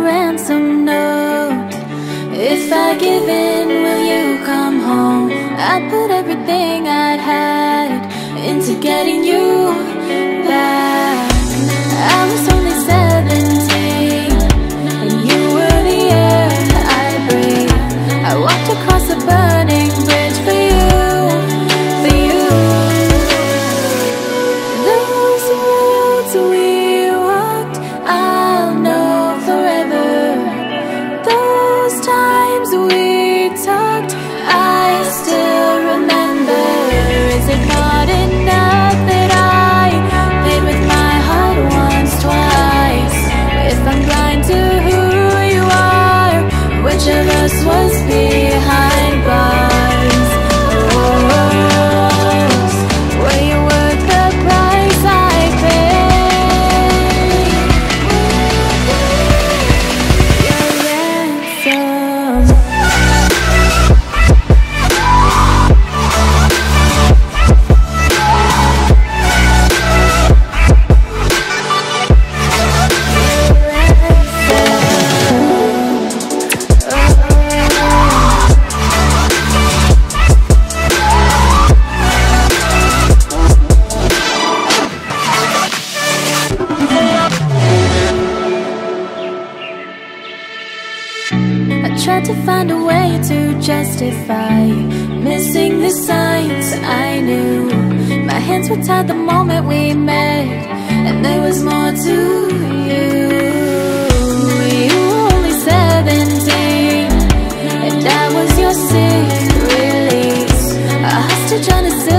ransom note. If I give in, will you come home? I'd put everything I'd had into getting you back. I was only 17, and you were the air I breathed. I walked across a burning bridge for you, for you. Those roads we walked, I'll know forever. Those times we talked, I still remember. Is it not enough that I paid with my heart once, twice? If I'm blind to who you are, which of us was behind bars? Were you worth the price I paid? Your ransom. I tried to find a way to justify missing the signs I knew. My hands were tied the moment we met, and there was more to you. You were only 17, and I was your sick release, a hostage on a silver